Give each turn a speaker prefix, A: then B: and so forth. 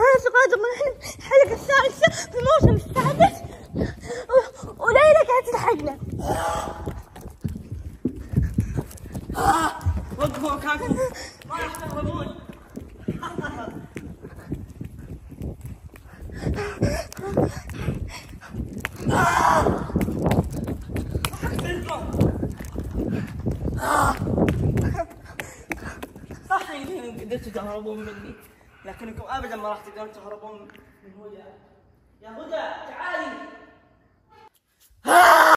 A: تقدم الحلقة الثالثة في الموسم السادس، وليلى قاعدة تلحقنا.
B: وقفوا مكانكم، ما راح تهربون. صح انكم قدرتوا تهربون مني، لكنكم ابدا ما راح تقدرون تهربون من هدى. يا هدى تعالي.